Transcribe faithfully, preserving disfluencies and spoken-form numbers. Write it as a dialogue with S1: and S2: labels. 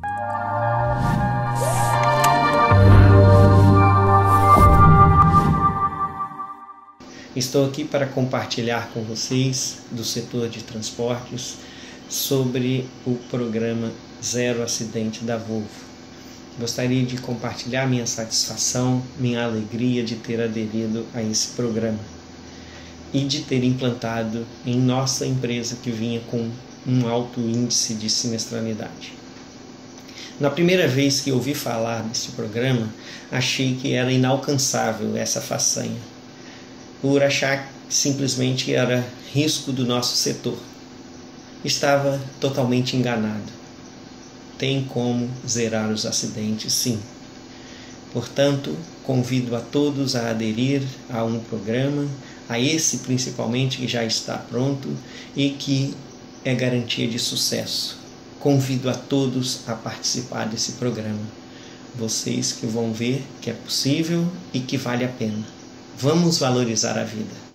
S1: Estou aqui para compartilhar com vocês do setor de transportes sobre o programa Zero Acidente da Volvo. Gostaria de compartilhar minha satisfação, minha alegria de ter aderido a esse programa e de ter implantado em nossa empresa que vinha com um alto índice de sinistralidade. Na primeira vez que ouvi falar desse programa, achei que era inalcançável essa façanha, por achar que simplesmente era risco do nosso setor. Estava totalmente enganado. Tem como zerar os acidentes, sim. Portanto, convido a todos a aderir a um programa, a esse principalmente que já está pronto e que é garantia de sucesso. Convido a todos a participar desse programa. Vocês que vão ver que é possível e que vale a pena. Vamos valorizar a vida.